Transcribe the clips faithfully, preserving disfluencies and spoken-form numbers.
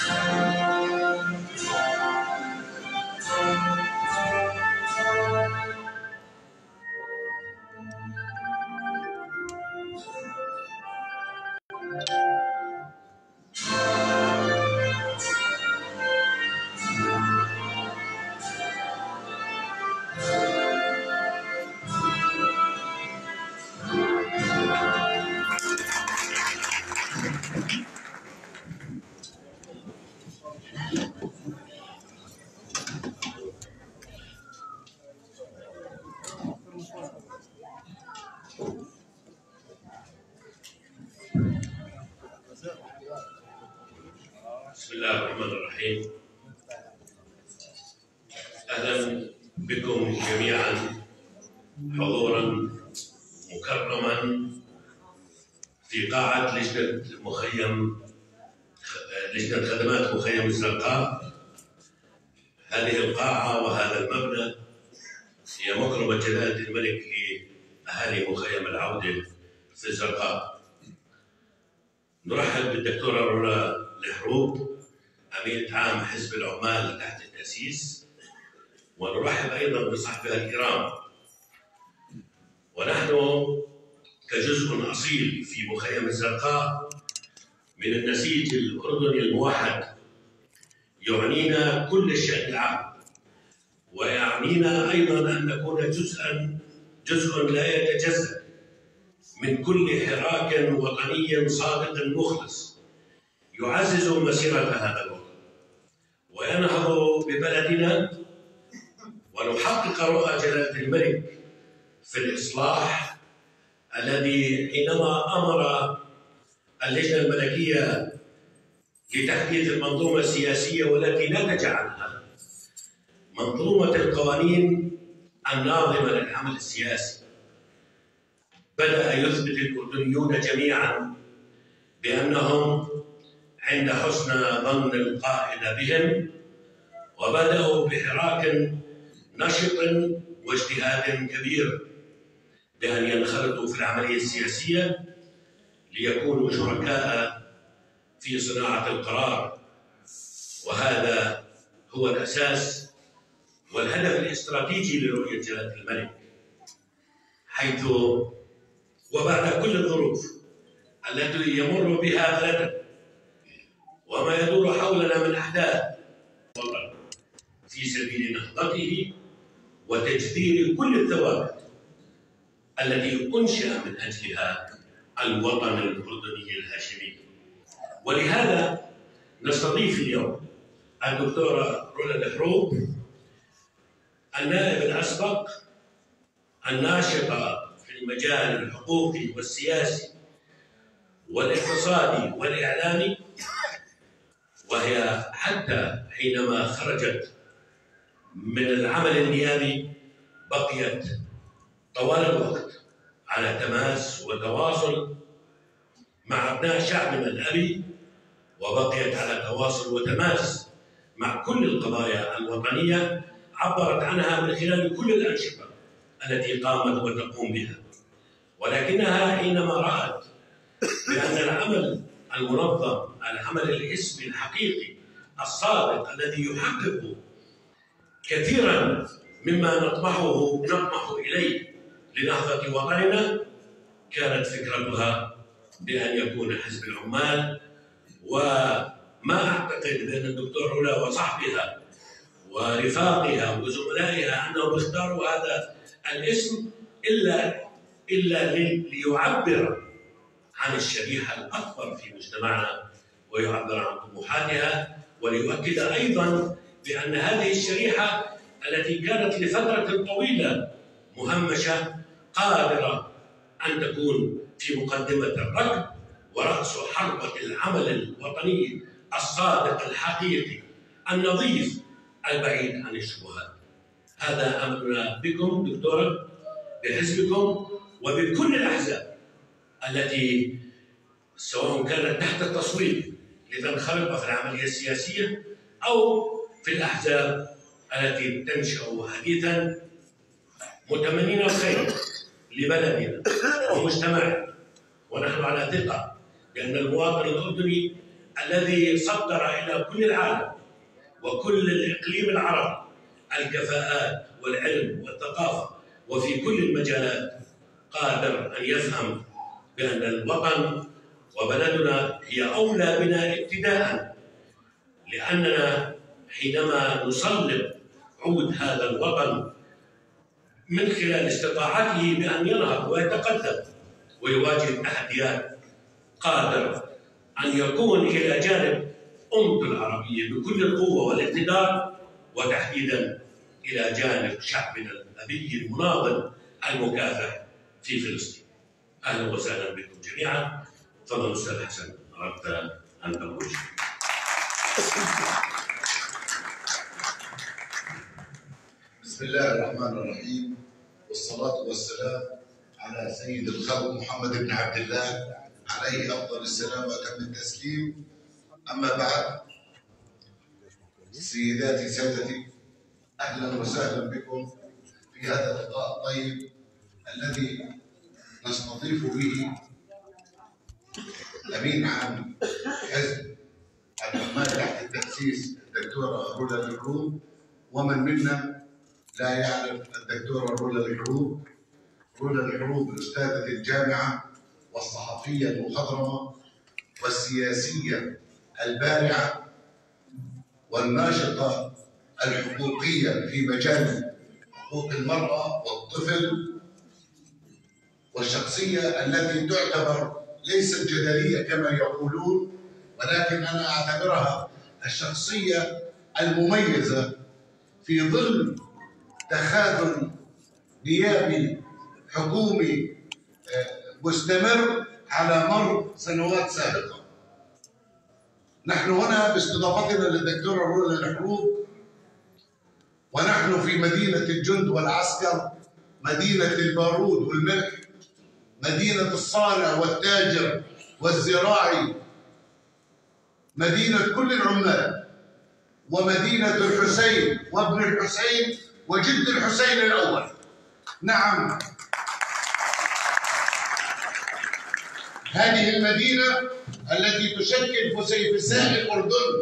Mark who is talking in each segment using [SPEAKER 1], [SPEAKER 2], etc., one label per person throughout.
[SPEAKER 1] بسم الله الرحمن الرحيم. أهلا بكم جميعا حضورا مكرما في قاعة لجنة مخيم لجنة خدمات مخيم الزرقاء. هذه القاعة وهذا المبنى هي مقربة جلالة الملك لأهالي مخيم العودة في الزرقاء. نرحب بالدكتورة رولا الحروب أمينة عام حزب العمال تحت التأسيس، ونرحب أيضا بصحبها الكرام. ونحن كجزء أصيل في مخيم الزرقاء من النسيج الأردني الموحد يعنينا كل الشأن العام، ويعنينا أيضا أن نكون جزءا جزء لا يتجزأ من كل حراك وطني صادق مخلص يعزز مسيرة هذا الوطن وينهض ببلدنا ونحقق رؤى جلالة الملك في الإصلاح الذي حينما أمر اللجنة الملكية لتحديث المنظومة السياسية والتي نتج عنها منظومة القوانين الناظمة للعمل السياسي، بدأ يثبت الأردنيون جميعا بأنهم عند حسن ظن القائد بهم، وبدأوا بحراك نشط واجتهاد كبير بأن ينخرطوا في العملية السياسية ليكونوا شركاء في صناعة القرار. وهذا هو الأساس والهدف الاستراتيجي لرؤية جلالة الملك، حيث وبعد كل الظروف التي يمر بها بلدنا وما يدور حولنا من أحداث في سبيل نهضته وتجديد كل الثوابت التي أنشأ من أجلها الوطن الأردني الهاشمي. ولهذا نستضيف اليوم الدكتورة رولا الحروب، النائب الأسبق الناشطة في المجال الحقوقي والسياسي والاقتصادي والإعلامي، وهي حتى حينما خرجت من العمل النيابي بقيت طوال الوقت على تماس وتواصل مع أبناء شعبنا الأبي، وبقيت على تواصل وتماس مع كل القضايا الوطنية عبرت عنها من خلال كل الأنشطة التي قامت وتقوم بها. ولكنها حينما رأت بأن العمل المنظم، العمل الحزبي الحقيقي الصادق الذي يحقق كثيرا مما نطمحه نطمح إليه لنهضة وطننا، كانت فكرتها بأن يكون حزب العمال. وما أعتقد بأن الدكتور رولا وصحبها ورفاقها وزملائها أنهم اختاروا هذا الاسم إلا إلا ليعبر عن الشريحة الأكبر في مجتمعنا ويعبر عن طموحاتها، وليؤكد أيضا بأن هذه الشريحة التي كانت لفترة طويلة مهمشة قادرة أن تكون في مقدمة الركب ورأس حربة العمل الوطني الصادق الحقيقي النظيف البعيد عن الشبهات. هذا أمرنا بكم دكتورة، بحزبكم وبكل الأحزاب التي سواء كانت تحت التصويت لتنخرط في العملية السياسية أو في الأحزاب التي تنشأ حديثا، متمنين الخير لبلدنا ومجتمعنا. ونحن على ثقة بأن المواطن الأردني الذي صدر إلى كل العالم وكل الإقليم العربي الكفاءات والعلم والثقافة وفي كل المجالات، قادر أن يفهم بأن الوطن وبلدنا هي أولى بنا ابتداء، لأننا حينما نسلط عود هذا الوطن من خلال استطاعته بأن ينهض ويتقدم ويواجه التحديات، قادر أن يكون إلى جانب أمته العربية بكل القوة والاقتدار، وتحديدا إلى جانب شعبنا الأبي المناضل المكافح في فلسطين. أهلا وسهلا بكم جميعا. تفضل أستاذ حسن، أردت أن تقول شيء.
[SPEAKER 2] بسم الله الرحمن الرحيم، والصلاة والسلام على سيد الخلق محمد بن عبد الله عليه أفضل السلام وأتم التسليم. أما بعد، سيداتي سادتي، أهلا وسهلا بكم في هذا اللقاء الطيب الذي نستضيف به أمين عام حزب العمال تحت التأسيس الدكتورة رولا الحروب. ومن منا لا يعرف الدكتورة رولا الحروب؟ رولا الحروب الأستاذة الجامعة والصحفية المخضرمة والسياسية البارعة والناشطة الحقوقية في مجال حقوق المرأة والطفل، والشخصية التي تعتبر ليست جدلية كما يقولون، ولكن أنا أعتبرها الشخصية المميزة في ظل تخاذل نيابي حكومي مستمر على مر سنوات سابقة. نحن هنا باستضافتنا للدكتورة رولا الحروب، ونحن في مدينة الجند والعسكر، مدينة البارود والملح، مدينة الصانع والتاجر والزراعي، مدينة كل العمال، ومدينة الحسين وابن الحسين وجد الحسين الأول. نعم، هذه المدينة التي تشكل فسيفساء الأردن،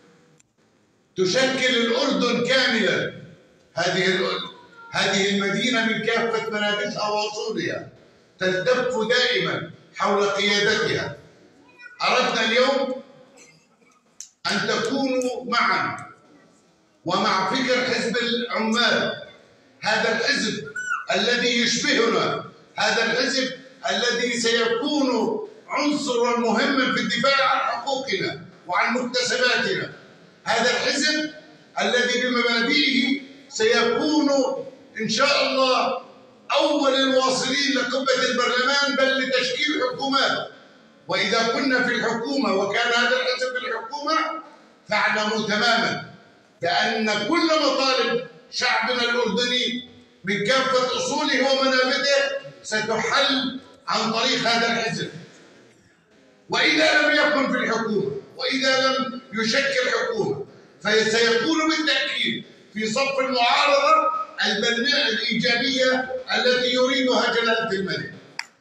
[SPEAKER 2] تشكل الأردن كاملا. هذه هذه المدينة من كافة منابتها وأصولها تلتف دائما حول قيادتها. أردنا اليوم أن تكونوا معا ومع فكر حزب العمال، هذا الحزب الذي يشبهنا، هذا الحزب الذي سيكون عنصرا مهما في الدفاع عن حقوقنا وعن مكتسباتنا، هذا الحزب الذي بمبادئه سيكون إن شاء الله أول الواصلين لقبة البرلمان، بل لتشكيل حكومات. وإذا كنا في الحكومة وكان هذا الحزب في الحكومة، فاعلموا تماما بأن كل مطالب شعبنا الأردني من كافة أصوله ومنابته ستحل عن طريق هذا الحزب. وإذا لم يكن في الحكومة، وإذا لم يشكل حكومة، فسيكون بالتأكيد في صف المعارضة البناء الإيجابية التي يريدها جلالة الملك.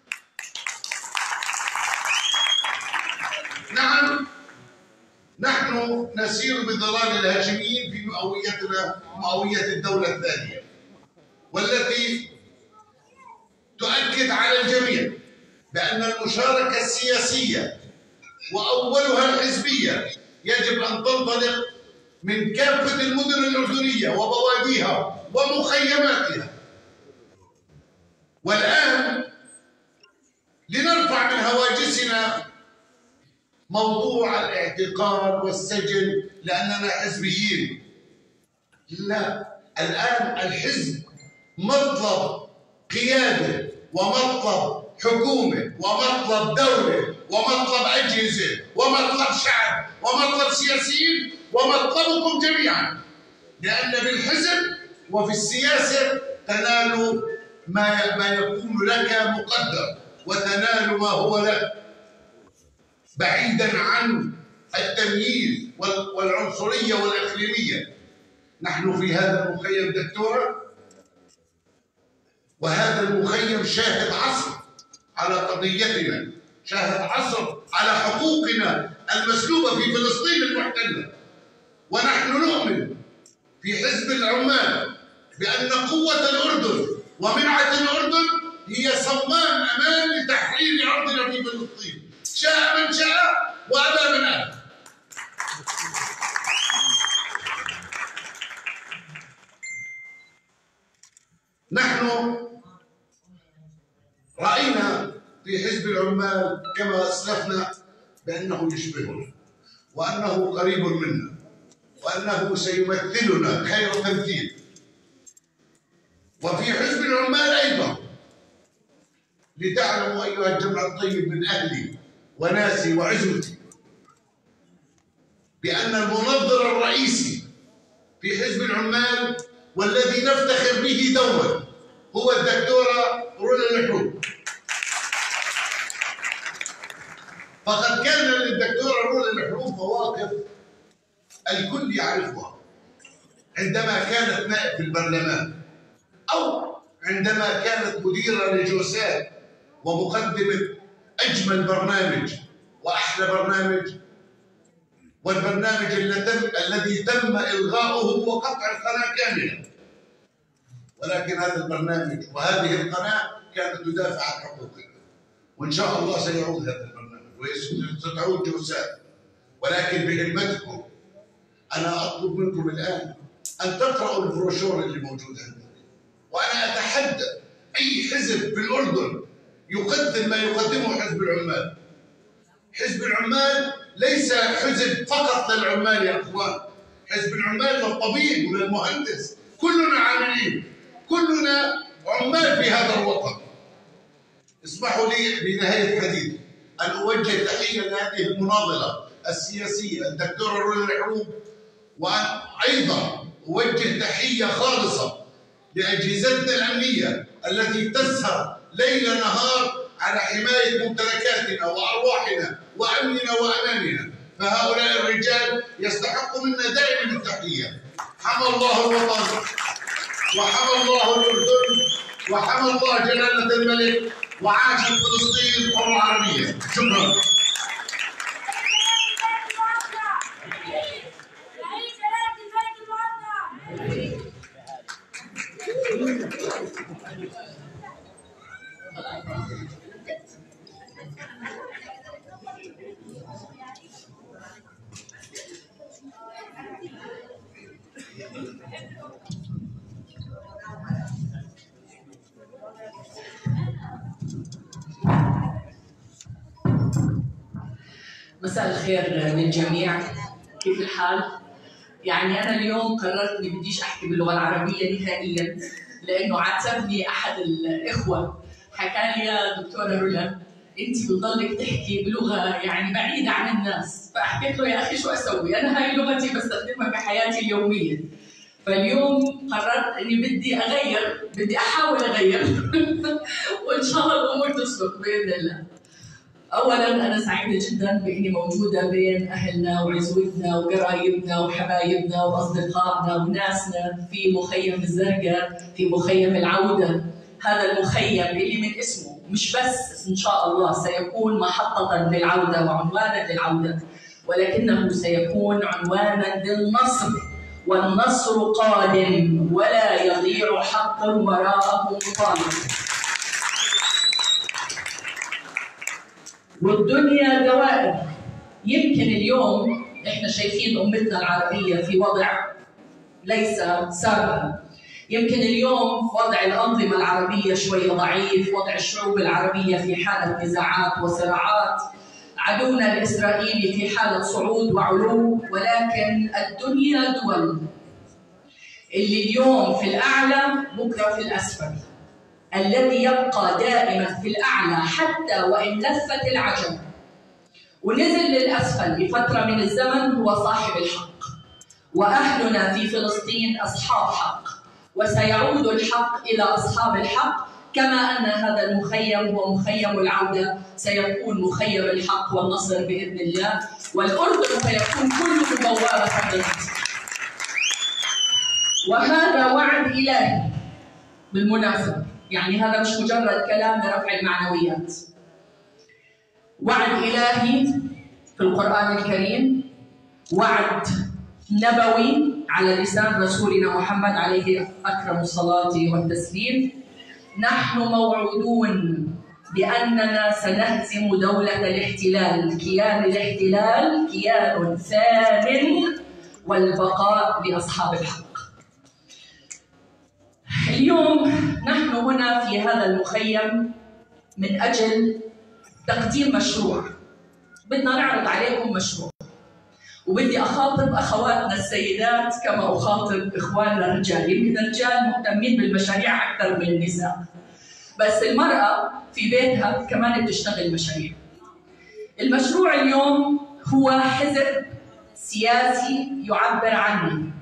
[SPEAKER 2] نعم، نحن نسير بظلال الهاشميين في مئويتنا، مئوية الدولة الثانية، والتي تؤكد على الجميع بأن المشاركة السياسية وأولها الحزبية يجب أن تنطلق من كافة المدن الأردنية وبواديها ومخيماتها. والآن لنرفع من هواجسنا موضوع الاعتقال والسجن لأننا حزبيين. لا، الآن الحزب مطلب قيادة ومطلب حكومة ومطلب دولة ومطلب أجهزة ومطلب شعب ومطلب سياسيين ومطلبكم جميعا، لأن بالحزب وفي السياسة تنال ما ما يكون لك مقدر وتنال ما هو لك، بعيدا عن التمييز والعنصرية والإقليمية. نحن في هذا المخيم دكتورة، وهذا المخيم شاهد عصر على قضيتنا شاهد عصر على حقوقنا المسلوبة في فلسطين المحتلة. ونحن نؤمن في حزب العمال بأن قوة الأردن ومنعة الأردن هي صمام أمان لتحرير أرضنا في فلسطين، شاء من شاء وأبى من أبى. نحن رأينا في حزب العمال كما أسلفنا بأنه يشبهنا وأنه قريب منا وأنه سيمثلنا خير تمثيل. وفي حزب العمال أيضا لتعلموا أيها الجمع الطيب من أهلي وناسي وعزوتي بأن المنظر الرئيسي في حزب العمال والذي نفتخر به دوما هو الدكتورة رولا الحروب. فقد كان للدكتورة رولا الحروب مواقف الكل يعرفها عندما كانت نائب في البرلمان، أو عندما كانت مديرة لجوسات ومقدمة أجمل برنامج وأحلى برنامج، والبرنامج الذي تم إلغاؤه وقطع القناة كاملة. ولكن هذا البرنامج وهذه القناة كانت تدافع عن حقوقنا، وإن شاء الله سيعود هذا البرنامج وستعود جوسات. ولكن بهمتكم أنا أطلب منكم الآن أن تقرأوا البروشور اللي موجود عندنا، وأنا أتحدى أي حزب في الأردن يقدم ما يقدمه حزب العمال. حزب العمال ليس حزب فقط للعمال يا أخوان، حزب العمال للطبيب وللمهندس، كلنا عاملين، كلنا عمال في هذا الوطن. اسمحوا لي بنهاية حديثي أن أوجه تحية لهذه المناضلة السياسية الدكتورة رولا الحروب، وأن أيضا أوجه تحية خالصة لأجهزتنا الأمنية التي تسهر ليل نهار على حماية ممتلكاتنا وأرواحنا وأمننا وأماننا. فهؤلاء الرجال يستحقوا منا دائما التحية. حمى الله الوطن وحمى الله الأردن وحمى الله جلالة الملك، وعاشت فلسطين حرة عربية. شكرا.
[SPEAKER 3] مساء الخير للجميع، كيف الحال؟ يعني أنا اليوم قررت إني بديش أحكي باللغة العربية نهائياً، لأنه عاتبني أحد الإخوة حكى لي يا دكتورة رولا أنت بتضلك تحكي بلغة يعني بعيدة عن الناس، فحكيت له يا أخي شو أسوي؟ أنا هاي لغتي بستخدمها بحياتي اليومية. فاليوم قررت إني بدي أغير، بدي أحاول أغير وإن شاء الله الأمور تسلك بإذن الله. أولاً أنا سعيدة جداً بإني موجودة بين أهلنا وعزوتنا وقرايبنا وحبايبنا وأصدقائنا وناسنا في مخيم الزرقاء، في مخيم العودة. هذا المخيم اللي من اسمه مش بس إن شاء الله سيكون محطة للعودة وعنوانا للعودة، ولكنه سيكون عنوانا للنصر، والنصر قادم ولا يضيع حق وراءه طالب. والدنيا دوائر. يمكن اليوم احنا شايفين امتنا العربيه في وضع ليس سابقا، يمكن اليوم وضع الانظمه العربيه شويه ضعيف، وضع الشعوب العربيه في حاله نزاعات وصراعات، عدونا الاسرائيلي في حاله صعود وعلو، ولكن الدنيا دول، اللي اليوم في الاعلى بكره في الاسفل. الذي يبقى دائما في الأعلى حتى وإن لفت العجب ونزل للأسفل لفترة من الزمن هو صاحب الحق. وأهلنا في فلسطين أصحاب حق، وسيعود الحق إلى أصحاب الحق، كما أن هذا المخيم هو مخيم العودة سيكون مخيم الحق والنصر بإذن الله، والأردن سيكون كله بوابة للنصر. وهذا وعد إلهي بالمناسبة، يعني هذا مش مجرد كلام لرفع المعنويات. وعد إلهي في القرآن الكريم، وعد نبوي على لسان رسولنا محمد عليه أكرم الصلاة والتسليم. نحن موعودون بأننا سنهزم دولة الاحتلال. كيان الاحتلال كيان ثامن، والبقاء لأصحاب الحق. اليوم نحن هنا في هذا المخيم من أجل تقديم مشروع. بدنا نعرض عليكم مشروع، وبدي أخاطب أخواتنا السيدات كما أخاطب إخواننا الرجال. يمكن الرجال مهتمين بالمشاريع أكثر من النساء، بس المرأة في بيتها كمان بتشتغل مشاريع. المشروع اليوم هو حزب سياسي يعبر عني،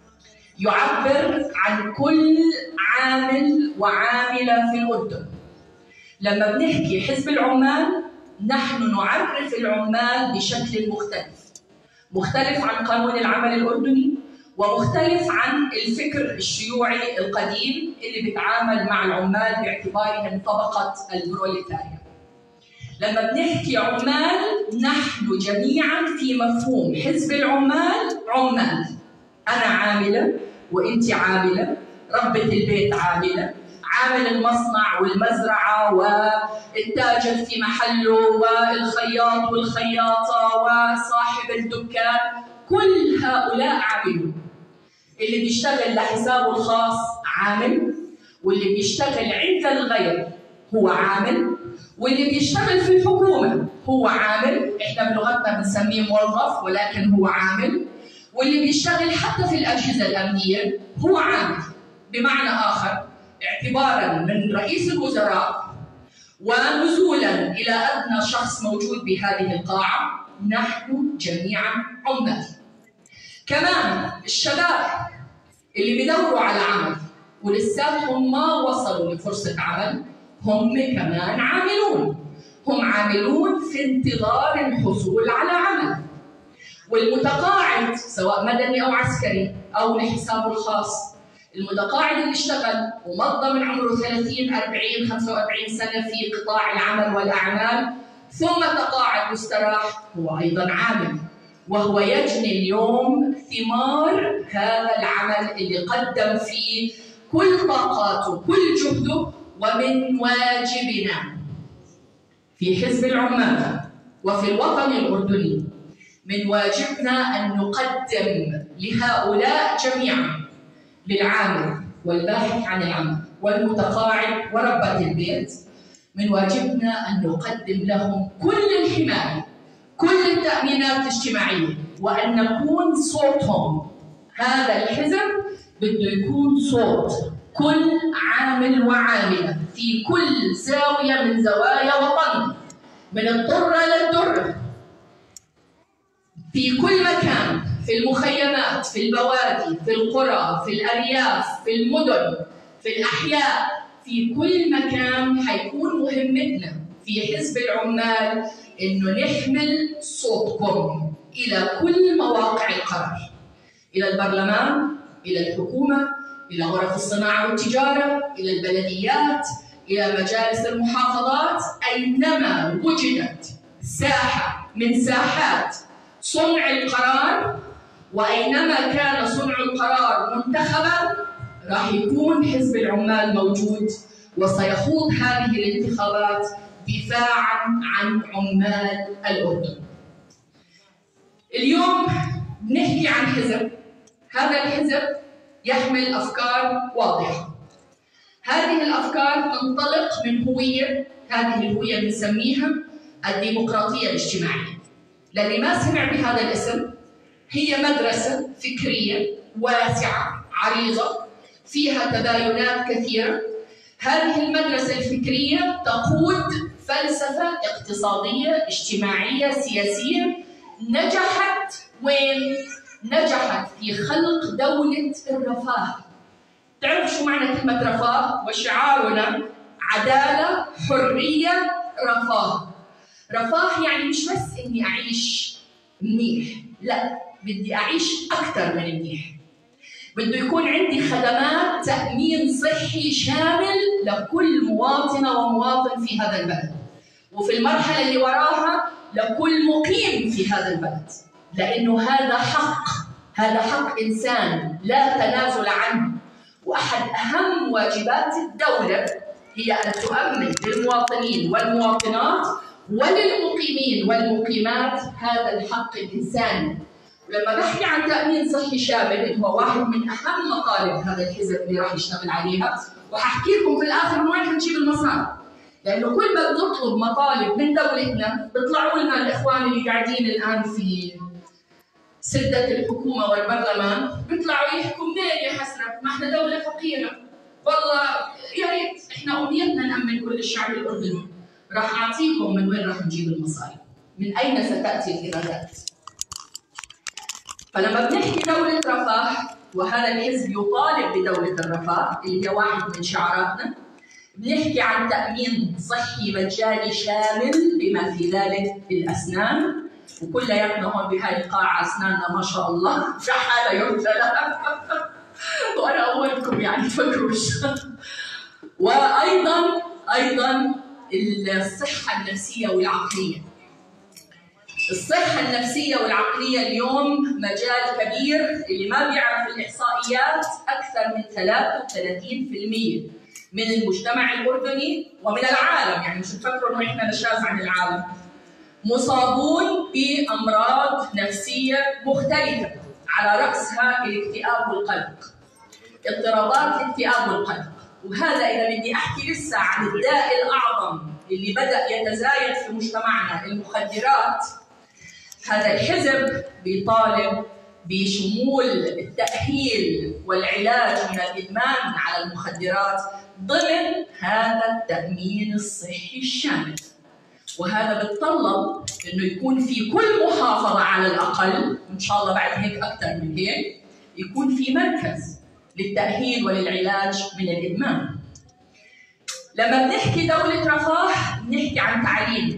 [SPEAKER 3] يعبر عن كل عامل وعاملة في الأردن. لما بنحكي حزب العمال، نحن نعرف العمال بشكل مختلف، مختلف عن قانون العمل الأردني، ومختلف عن الفكر الشيوعي القديم اللي بيتعامل مع العمال باعتبارهم طبقة البروليتاريا. لما بنحكي عمال، نحن جميعا في مفهوم حزب العمال عمال. أنا عاملة وأنت عاملة، ربة البيت عاملة، عامل المصنع والمزرعة والتاجر في محله والخياط والخياطة وصاحب الدكان، كل هؤلاء عاملون. اللي بيشتغل لحسابه الخاص عامل، واللي بيشتغل عند الغير هو عامل، واللي بيشتغل في الحكومة هو عامل، احنا بلغتنا بنسميه موظف ولكن هو عامل، واللي بيشتغل حتى في الأجهزة الأمنية هو عامل. بمعنى آخر، اعتباراً من رئيس الوزراء ونزولاً إلى أدنى شخص موجود بهذه القاعة، نحن جميعاً عمال. كمان الشباب اللي بيدوروا على عمل ولساتهم ما وصلوا لفرصة عمل، هم كمان عاملون. هم عاملون في انتظار الحصول على عمل. والمتقاعد سواء مدني أو عسكري أو لحسابه الخاص، المتقاعد اللي اشتغل ومضى من عمره ثلاثين أربعين خمسة وأربعين سنة في قطاع العمل والأعمال، ثم تقاعد واستراح، هو أيضاً عامل، وهو يجني اليوم ثمار هذا العمل اللي قدم فيه كل طاقاته كل جهده. ومن واجبنا في حزب العمال وفي الوطن الأردني، من واجبنا أن نقدم لهؤلاء جميعا، للعامل والباحث عن العمل والمتقاعد وربة البيت، من واجبنا أن نقدم لهم كل الحماية، كل التأمينات الاجتماعية، وأن نكون صوتهم. هذا الحزب بده يكون صوت كل عامل وعاملة في كل زاوية من زوايا وطن، من الضرة للدرة، في كل مكان، في المخيمات، في البوادي، في القرى، في الأرياف، في المدن، في الأحياء، في كل مكان. حيكون مهمتنا في حزب العمال إنه نحمل صوتكم إلى كل مواقع القرار، إلى البرلمان، إلى الحكومة، إلى غرف الصناعة والتجارة، إلى البلديات، إلى مجالس المحافظات. أينما وجدت ساحة من ساحات صنع القرار، وأينما كان صنع القرار منتخبا، راح يكون حزب العمال موجود، وسيخوض هذه الانتخابات دفاعا عن عمال الأردن. اليوم بنحكي عن حزب، هذا الحزب يحمل أفكار واضحة. هذه الأفكار تنطلق من هوية، هذه الهوية بنسميها الديمقراطية الاجتماعية. للي ما سمع بهذا الاسم، هي مدرسة فكرية واسعة عريضة فيها تباينات كثيرة. هذه المدرسة الفكرية تقود فلسفة اقتصادية اجتماعية سياسية نجحت وين؟ نجحت في خلق دولة الرفاه. تعرف شو معنى كلمة رفاه؟ وشعارنا عدالة، حرية، رفاه. رفاه يعني مش بس إني أعيش منيح، لا، بدي أعيش أكثر من منيح. بده يكون عندي خدمات تأمين صحي شامل لكل مواطنة ومواطن في هذا البلد، وفي المرحلة اللي وراها لكل مقيم في هذا البلد، لأنه هذا حق، هذا حق إنسان لا تنازل عنه. وأحد أهم واجبات الدولة هي أن تؤمن للمواطنين والمواطنات وللمقيمين والمقيمات هذا الحق الإنساني. ولما بحكي عن تأمين صحي شامل هو واحد من أهم مطالب هذا الحزب اللي راح يشتغل عليها، وححكي لكم في الآخر من وين حنجيب المصاري. لأنه كل ما بنطلب مطالب من دولتنا بيطلعوا لنا الإخوان اللي قاعدين الآن في سدة الحكومة والبرلمان بيطلعوا يحكوا منين يا حسرة؟ ما احنا دولة فقيرة، والله يا ريت احنا أمنيتنا نأمن كل الشعب الأردني. راح أعطيكم من وين راح نجيب المصاري، من أين ستأتي الإيرادات. فلما بنحكي دولة رفاه، وهذا الحزب يطالب بدولة الرفاه اللي هي واحد من شعاراتنا، بنحكي عن تأمين صحي مجاني شامل بما في ذلك الأسنان، وكلياتنا هون بهاي القاعة أسناننا ما شاء الله شحالة يمتلأ وأنا أولكم يعني تفكروش. وأيضا أيضا الصحة النفسية والعقلية. الصحة النفسية والعقلية اليوم مجال كبير، اللي ما بيعرف الإحصائيات أكثر من ثلاثة وثلاثين بالمئة من المجتمع الأردني ومن العالم، يعني مش تفكروا إنه إحنا نشاذ عن العالم، مصابون بأمراض نفسية مختلفة، على رأسها الاكتئاب والقلق، اضطرابات الاكتئاب والقلق. وهذا إذا بدي أحكي لسه عن الداء الأعظم اللي بدأ يتزايد في مجتمعنا، المخدرات. هذا الحزب بيطالب بشمول التأهيل والعلاج من الإدمان على المخدرات ضمن هذا التأمين الصحي الشامل. وهذا بتطلب انه يكون في كل محافظه على الاقل، ان شاء الله بعد هيك اكثر من هيك، يكون في مركز للتاهيل وللعلاج من الادمان. لما بنحكي دوله رفاه بنحكي عن تعليم،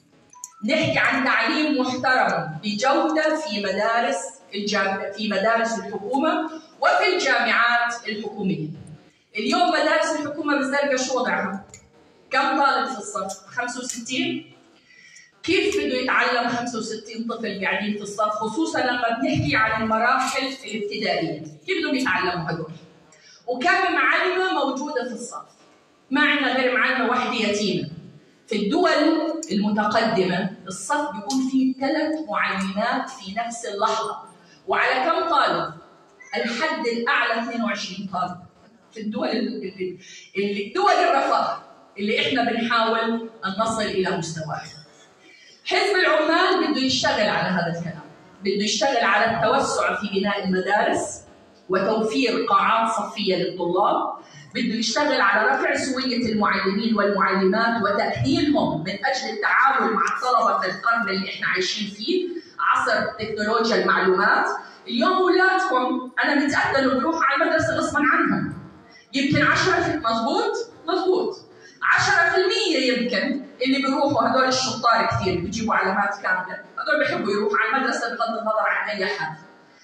[SPEAKER 3] نحكي عن تعليم محترم بجوده في مدارس الجامعة، في مدارس الحكومه وفي الجامعات الحكوميه. اليوم مدارس الحكومه بالزرقاء شو وضعها؟ كم طالب في الصف؟ خمسة وستين؟ كيف بده يتعلم خمسة وستين طفل قاعدين في الصف، خصوصا لما بنحكي عن المراحل الابتدائيه، كيف بدهم يتعلموا هدول؟ وكم معلمه موجوده في الصف؟ ما عندنا غير معلمه واحده يتيمه. في الدول المتقدمه الصف بيكون فيه ثلاث معلمات في نفس اللحظه، وعلى كم طالب؟ الحد الاعلى اثنين وعشرين طالب. في الدول الدول الرفاه اللي احنا بنحاول ان نصل الى مستواها. حزب العمال بده يشتغل على هذا الكلام، بده يشتغل على التوسع في بناء المدارس وتوفير قاعات صفيه للطلاب، بده يشتغل على رفع سويه المعلمين والمعلمات وتاهيلهم من اجل التعامل مع طلبه القرن اللي احنا عايشين فيه، عصر تكنولوجيا المعلومات. اليوم اولادكم انا متاكده انه بيروحوا على المدرسه غصبا عنهم، يمكن عشرة مضبوط مضبوط عشرة بالمئة يمكن اللي بيروحوا هدول الشطار كثير بيجيبوا علامات كامله، هدول بيحبوا يروحوا على المدرسه بغض النظر عن اي حد.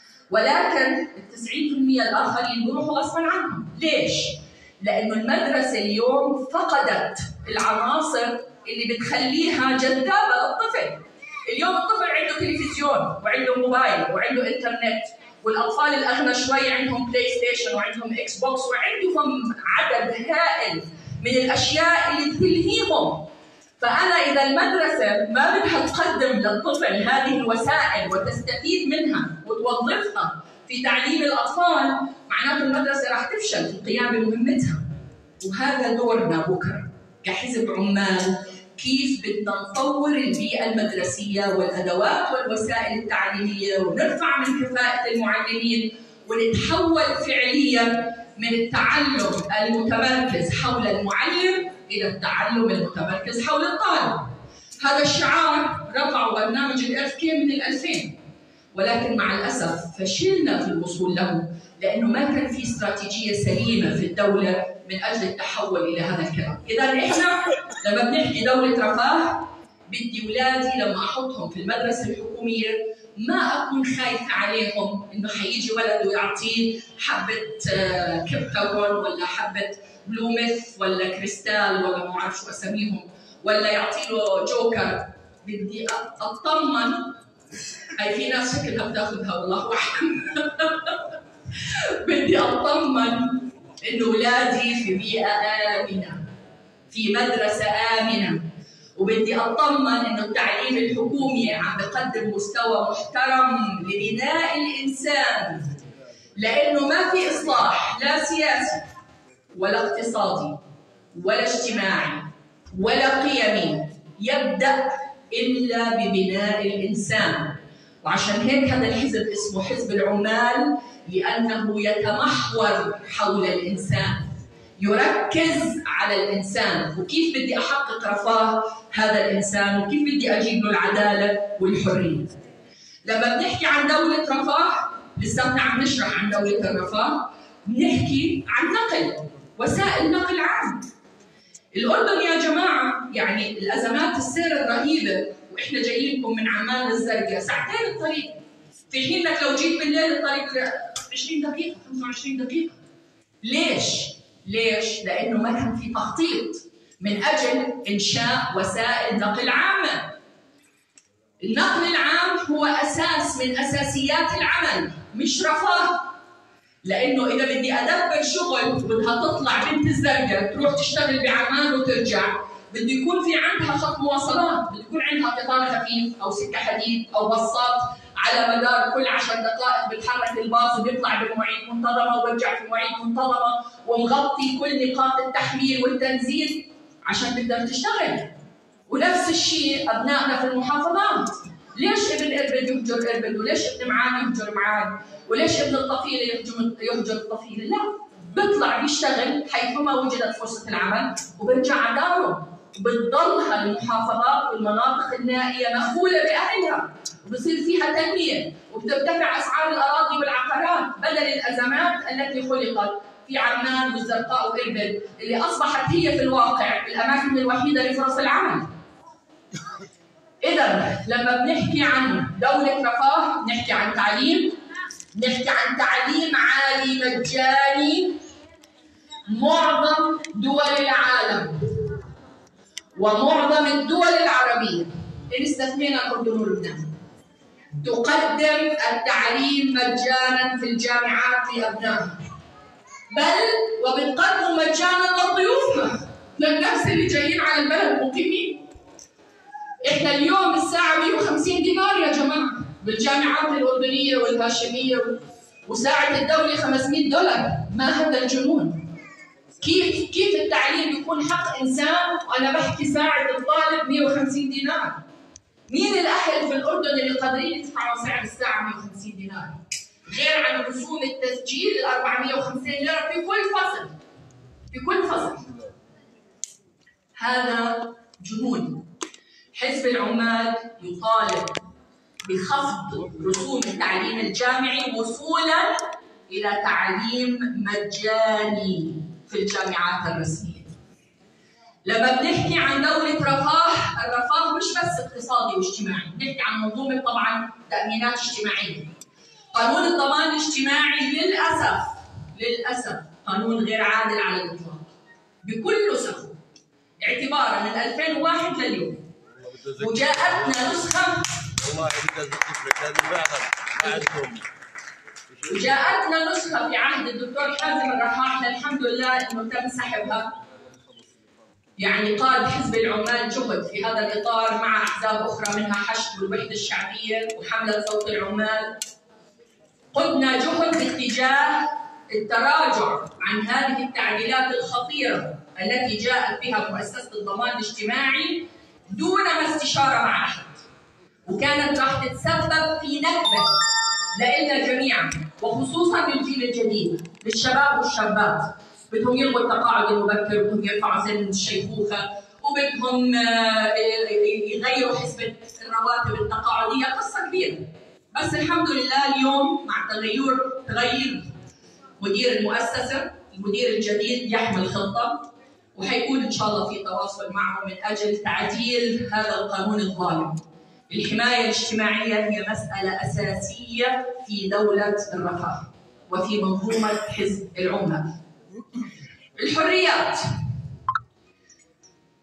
[SPEAKER 3] ولكن ال تسعين بالمئة الاخرين بيروحوا غصبا عنهم، ليش؟ لانه المدرسه اليوم فقدت العناصر اللي بتخليها جذابه للطفل. اليوم الطفل عنده تلفزيون وعنده موبايل وعنده انترنت، والاطفال الاغنى شوي عندهم بلاي ستيشن وعندهم اكس بوكس وعندهم عدد هائل من الاشياء اللي تلهيهم. فانا اذا المدرسه ما بدها تقدم للطفل هذه الوسائل وتستفيد منها وتوظفها في تعليم الاطفال، معناته المدرسه راح تفشل في القيام بمهمتها. وهذا دورنا بكره كحزب عمال، كيف بدنا نطور البيئه المدرسيه والادوات والوسائل التعليميه ونرفع من كفاءه المعلمين ونتحول فعليا من التعلم المتمركز حول المعلم الى التعلم المتمركز حول الطالب. هذا الشعار رفعه برنامج الاف كي من الألفين، ولكن مع الاسف فشلنا في الوصول له لانه ما كان في استراتيجيه سليمه في الدوله من اجل التحول الى هذا الكلام. اذا احنا لما بنحكي دوله رفاه، بدي اولادي لما احطهم في المدرسه الحكوميه ما اكون خايفه عليهم انه حيجي ولد ويعطيه حبه كبتاغون ولا حبه بلوميث ولا كريستال ولا ما اعرف شو اسميهم ولا يعطي له جوكر. بدي اطمن، هي في ناس شكلها بتاخذها والله اعلم. بدي اطمن انه اولادي في بيئه امنه، في مدرسه امنه، وبدي اطمن انه التعليم الحكومي عم بقدم مستوى محترم لبناء الانسان، لانه ما في اصلاح لا سياسي ولا اقتصادي ولا اجتماعي ولا قيمي يبدا الا ببناء الانسان. وعشان هيك هذا الحزب اسمه حزب العمال، لانه يتمحور حول الانسان، يركز على الانسان وكيف بدي احقق رفاه هذا الانسان وكيف بدي اجيب له العداله والحريه. لما بنحكي عن دوله رفاه، لساتنا عم نشرح عن دوله الرفاه، بنحكي عن نقل، وسائل نقل عام. الاردن يا جماعه يعني الازمات السير الرهيبه، واحنا جايين لكم من عمان للزرقاء ساعتين الطريق، في حين انك لو جيت بالليل الطريق عشرين دقيقه خمسة وعشرين دقيقه. ليش؟ ليش؟ لانه ما كان في تخطيط من اجل انشاء وسائل نقل عامه. النقل العام هو اساس من اساسيات العمل، مش رفاه. لانه اذا بدي ادبر شغل بدها تطلع بنت الزرقاء تروح تشتغل بعمان وترجع، بده يكون في عندها خط مواصلات، بده يكون عندها قطار خفيف او سكه حديد او بصات على مدار كل عشر دقائق بتحرك الباص وبيطلع بمواعيد منتظمه وبرجع في مواعيد منتظمه ومغطي كل نقاط التحميل والتنزيل عشان تقدر تشتغل. ونفس الشيء ابنائنا في المحافظات، ليش ابن اربد يهجر اربد؟ وليش ابن معان يهجر معان؟ وليش ابن الطفيله يهجر يهجر الطفيله؟ لا، بيطلع بيشتغل حيثما وجدت فرصه العمل وبرجع على داره، وبتضلها المحافظات والمناطق النائيه مخوله باهلها، وبصير فيها تنميه، وبترتفع اسعار الاراضي والعقارات بدل الازمات التي خلقت في عمان والزرقاء واربد، اللي اصبحت هي في الواقع الاماكن الوحيده لفرص العمل. إذا لما بنحكي عن دولة رفاه بنحكي عن تعليم، بنحكي عن تعليم عالي مجاني. معظم دول العالم ومعظم الدول العربية إن استثنينا الأردن ولبنان تقدم التعليم مجانا في الجامعات لأبنائها، بل وبتقدمه مجانا لضيوفها، للناس اللي جايين على البلد مقيمين. احنا اليوم الساعة مئة وخمسين دينار يا جماعة بالجامعات الأردنية والهاشمية، وساعة الدولة خمسمئة دولار. ما هذا الجنون؟ كيف كيف التعليم يكون حق إنسان وأنا بحكي ساعة الطالب مئة وخمسين دينار؟ مين الأهل في الأردن اللي قادرين يدفعوا سعر الساعة مئة وخمسين دينار؟ غير عن رسوم التسجيل ال أربعمئة وخمسين ليرة في كل فصل، في كل فصل. هذا جنون. حزب العمال يطالب بخفض رسوم التعليم الجامعي وصولا الى تعليم مجاني في الجامعات الرسميه. لما بنحكي عن دوله رفاه، الرفاه مش بس اقتصادي واجتماعي، بنحكي عن منظومه طبعا تامينات اجتماعيه. قانون الضمان الاجتماعي للاسف للاسف قانون غير عادل على الاطلاق بكل نسخه اعتبارا من ألفين وواحد لليوم. وجاءتنا نسخة وجاءتنا نسخة في عهد الدكتور حازم الرحاح، الحمد لله انه تم سحبها. يعني قاد حزب العمال جهد في هذا الاطار مع احزاب اخرى منها حشد والوحدة الشعبية وحملة صوت العمال. قدنا جهد باتجاه التراجع عن هذه التعديلات الخطيرة التي جاءت بها مؤسسة الضمان الاجتماعي دون ما استشارة مع أحد، وكانت راح تتسبب في نكبة لنا جميعا، وخصوصا للجيل الجديد، للشباب والشابات. بدهم يلغوا التقاعد المبكر، بدهم يرفعوا سن الشيخوخة، وبدهم يغيروا حسبة الرواتب التقاعدية، قصة كبيرة. بس الحمد لله اليوم مع تغير تغير مدير المؤسسة، المدير الجديد يحمل خطة، وحيكون إن شاء الله في تواصل معه من أجل تعديل هذا القانون الظالم. الحماية الاجتماعية هي مسألة أساسية في دولة الرفاه وفي منظومة حزب العمال. الحريات،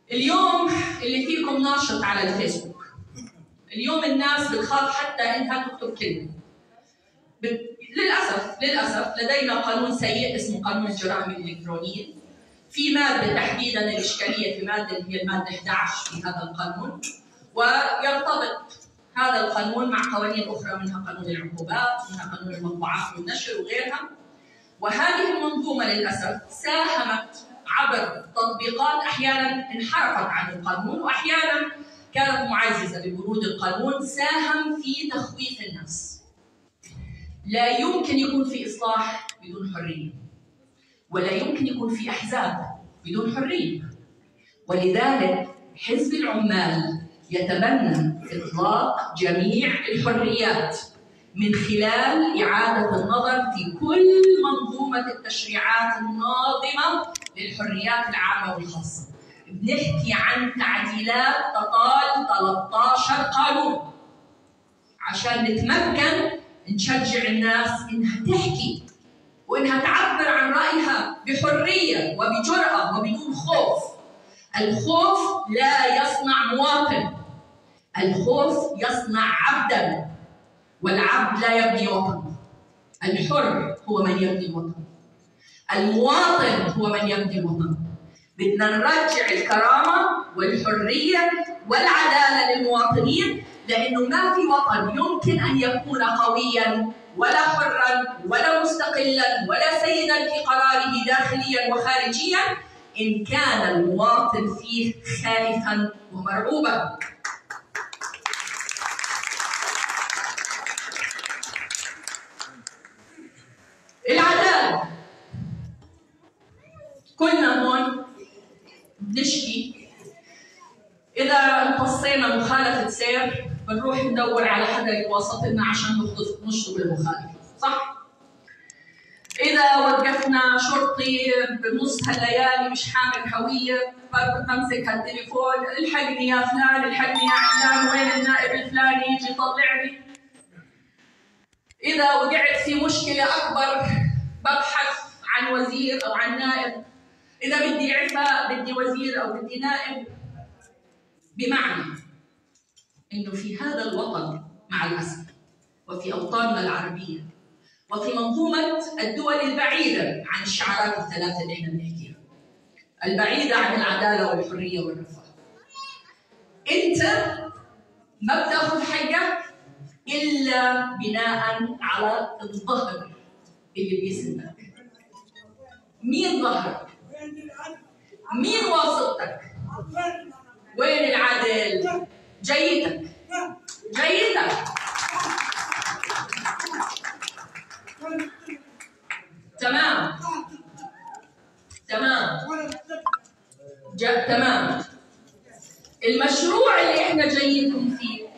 [SPEAKER 3] اليوم اللي فيكم ناشط على الفيسبوك، اليوم الناس بتخاف حتى انها تكتب كلمه. بت... للاسف للاسف لدينا قانون سيء اسمه قانون الجرائم الالكترونيه. في ماده تحديدا الاشكاليه في ماده هي الماده إحدى عشر في هذا القانون، ويرتبط هذا القانون مع قوانين اخرى منها قانون العقوبات، منها قانون المطبوعات والنشر وغيرها. وهذه المنظومه للاسف ساهمت عبر تطبيقات احيانا انحرفت عن القانون واحيانا كانت معززه ببنود القانون، ساهم في تخويف الناس. لا يمكن يكون في اصلاح بدون حريه، ولا يمكن يكون في احزاب بدون حريه. ولذلك حزب العمال يتبنى اطلاق جميع الحريات من خلال اعاده النظر في كل منظومه التشريعات الناظمه للحريات العامه والخاصه. بنحكي عن تعديلات تطال ثلاثة عشر قانون عشان نتمكن نشجع الناس انها تحكي وانها تعبر عن رايها بحريه وبجرأه وبدون خوف. الخوف لا يصنع مواطن، الخوف يصنع عبدا، والعبد لا يبني وطن. الحر هو من يبني الوطن، المواطن هو من يبني الوطن. بدنا نرجع الكرامه والحريه والعداله للمواطنين، لانه ما في وطن يمكن ان يكون قويا ولا حرا ولا مستقلا ولا سيدا في قراره داخليا وخارجيا ان كان المواطن فيه خائفا ومرعوبا. العداله، كلنا هون بنشكي اذا امتصينا مخالفه سير بنروح ندور على حدا يتوسط لنا عشان نشطب المخالفه، صح؟ اذا وقفنا شرطي بنص هالليالي مش حامل هويه بمسك هالتليفون، الحقني يا فلان، الحقني يا علان، وين النائب الفلاني يجي يطلعني. اذا وقعت في مشكله اكبر ببحث عن وزير او عن نائب، اذا بدي اعفاء بدي وزير او بدي نائب. بمعنى انه في هذا الوطن مع الاسف وفي اوطاننا العربيه وفي منظومه الدول البعيده عن الشعارات الثلاثه اللي احنا بنحكيها، البعيده عن العداله والحريه والرفاه، انت ما بتاخذ حقك الا بناء على الظهر اللي بيسندك. مين ظهرك؟ مين واسطتك؟ وين العدل؟ جيتك جيتك تمام تمام جا... تمام. المشروع اللي احنا جايينكم فيه،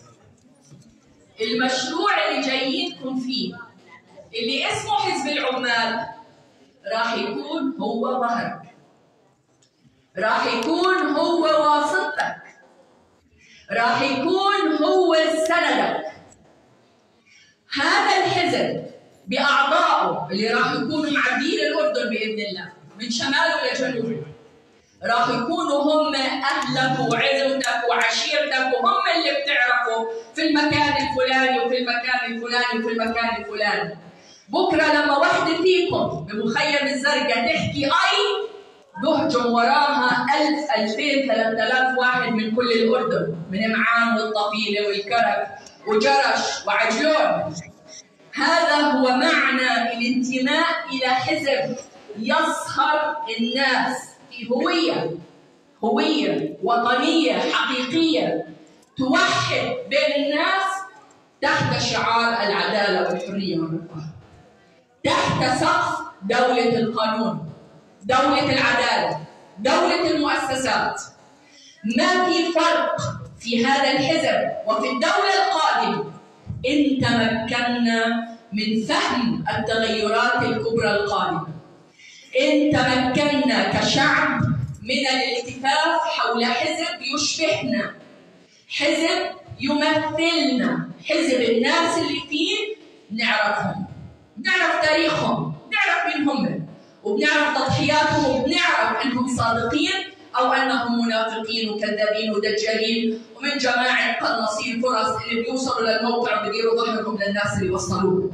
[SPEAKER 3] المشروع اللي جايينكم فيه اللي اسمه حزب العمال راح يكون هو ظهرك، راح يكون هو واسطتك، راح يكون هو سندك. هذا الحزب بأعضائه اللي راح يكونوا معديين الأردن بإذن الله من شماله لجنوبه، راح يكونوا هم أهلك وعزوتك وعشيرتك، وهم اللي بتعرفوا في المكان الفلاني وفي المكان الفلاني وفي المكان الفلاني. بكرة لما واحدة فيكم بمخيم الزرقاء تحكي أي، بهجم وراها ألف ألفين ثلاثة آلاف واحد من كل الأردن، من معان والطفيلة والكرك وجرش وعجلون. هذا هو معنى الانتماء إلى حزب يصهر الناس في هوية هوية وطنية حقيقية توحد بين الناس تحت شعار العدالة والحرية والرفاه، تحت سقف دولة القانون، دولة العدالة، دولة المؤسسات. ما في فرق في هذا الحزب وفي الدولة القادمة إن تمكنا من فهم التغيرات الكبرى القادمة، إن تمكنا كشعب من الالتفاف حول حزب يشبهنا، حزب يمثلنا، حزب الناس اللي فيه نعرفهم، نعرف تاريخهم، نعرف مين هم، وبنعرف تضحياتهم، وبنعرف انهم صادقين أو أنهم منافقين وكذابين ودجالين ومن جماعة قناصي الفرص اللي بيوصلوا للموقع وبيديروا ظهرهم للناس اللي وصلوه.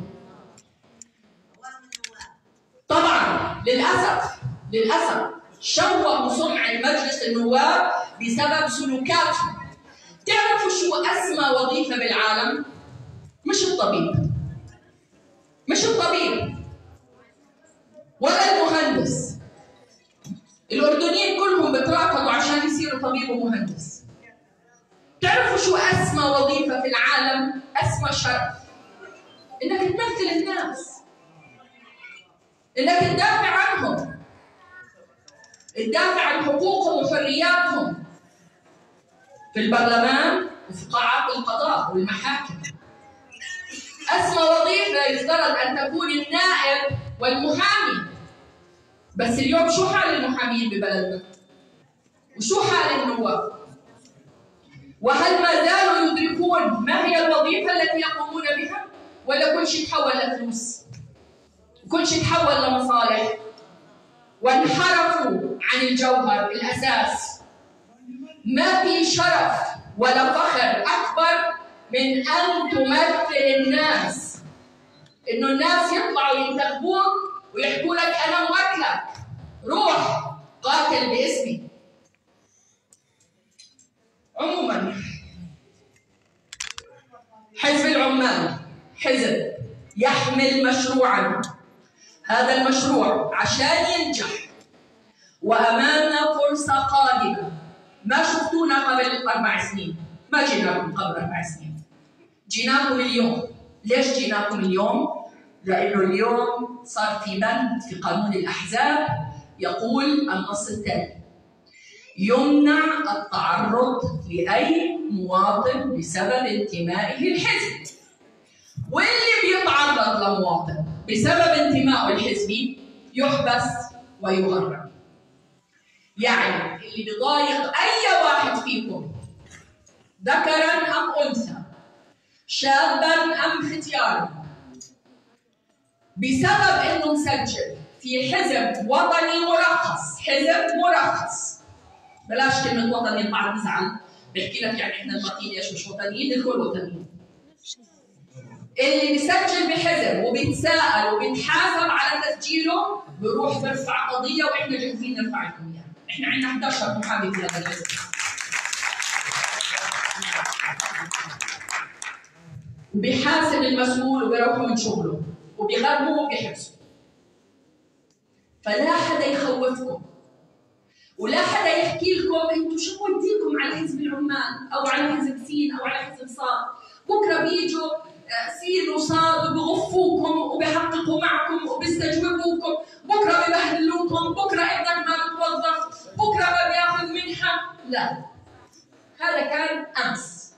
[SPEAKER 3] طبعا للأسف للأسف شوهوا سمعة مجلس النواب بسبب سلوكاتهم. تعرفوا شو أسمى وظيفة بالعالم؟ مش الطبيب، مش الطبيب ولا المهندس. الأردنيين كلهم بتراكضوا عشان يصيروا طبيب ومهندس. تعرفوا شو أسمى وظيفة في العالم؟ أسمى شرف. إنك تمثل الناس، إنك تدافع عنهم، تدافع عن حقوقهم وحرياتهم في البرلمان وفي قاعات القضاء والمحاكم. أسمى وظيفة يفترض أن تكون النائب والمحامي. بس اليوم شو حال المحامين ببلدنا؟ وشو حال النواب؟ وهل ما زالوا يدركون ما هي الوظيفة التي يقومون بها؟ ولا كل شيء تحول لفلوس؟ وكل شيء تحول لمصالح؟ وانحرفوا عن الجوهر الأساس. ما في شرف ولا فخر أكبر من أن تمثل الناس. إنه الناس يطلعوا ينتخبوك ويحكوا لك أنا موكلك، روح قاتل باسمي. عموما حزب العمال حزب يحمل مشروعا. هذا المشروع عشان ينجح وأمامنا فرصة قادمة. ما شفتونا قبل أربع سنين، ما جيناكم قبل أربع سنين، جيناكم اليوم. ليش جيناكم اليوم؟ لأنه اليوم صار في بند في قانون الأحزاب يقول النص التالي: يمنع التعرض لأي مواطن بسبب انتمائه الحزبي. واللي بيتعرض لمواطن بسبب انتمائه الحزبي يحبس ويغرم. يعني اللي بيضايق أي واحد فيكم ذكرا أم أنثى، شابا أم ختيارا، بسبب انه مسجل في حزب وطني مرخص، حزب مرخص، بلاش كلمة وطني البعض بزعل، بحكي لك يعني احنا الباقيين ايش مش وطنيين، الكل وطنيين. اللي بيسجل بحزب وبيتساءل وبيتحاسب على تسجيله بروح برفع قضية واحنا جاهزين نرفع لكم اياها، احنا عندنا إحدى عشر محامي في هذا الحزب. وبيحاسب المسؤول وبيروحوا من شغله وبيغرموا وبيحبسوا. فلا حدا يخوفكم ولا حدا يحكي لكم انتم شو وديكم على حزب العمال او على حزب سين او على حزب صاد. بكره بيجوا سين وصاد وبغفوكم وبيحققوا معكم وبيستجوبوكم، بكره ببهدلوكم، بكره ابنك ما بتوظف، بكره ما بياخذ منحه. لا، هذا كان امس.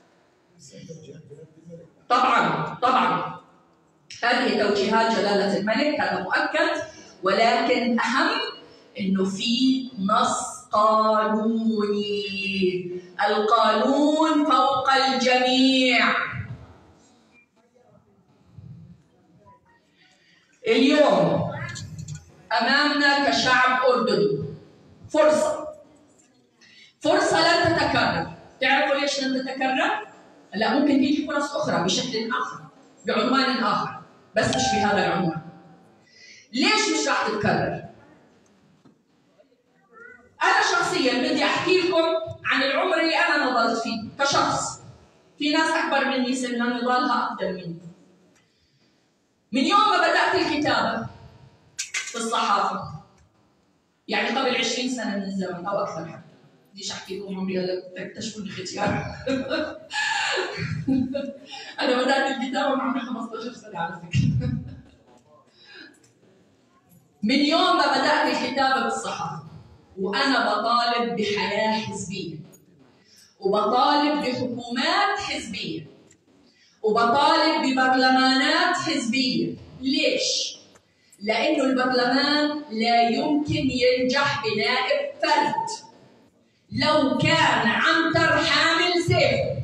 [SPEAKER 3] طبعا طبعا هذه توجيهات جلالة الملك، هذا مؤكد، ولكن أهم إنه في نص قانوني. القانون فوق الجميع. اليوم أمامنا كشعب أردني فرصة فرصة لن تتكرر. تعرفوا ليش لن تتكرر؟ لا، ممكن تيجي فرص أخرى بشكل آخر بعنوان آخر، بس مش بهذا العنوان. ليش مش راح تتكرر؟ أنا شخصياً بدي أحكي لكم عن العمر اللي أنا نضلت فيه كشخص. في ناس أكبر مني سنا نضالها أقدم مني. من يوم ما بدأت الكتابة في الصحافة، يعني قبل عشرين سنة من الزمن أو أكثر حتى. بديش أحكي لكم عمري هلا تكتشفوني ختيار. أنا بدأت الكتابة مع عمري خمسة عشر سنة على فكرة. من يوم ما بدأت الكتابة بالصحافة وأنا بطالب بحياة حزبية، وبطالب بحكومات حزبية، وبطالب ببرلمانات حزبية. ليش؟ لأنه البرلمان لا يمكن ينجح بنائب فرد لو كان عنتر حامل سيف.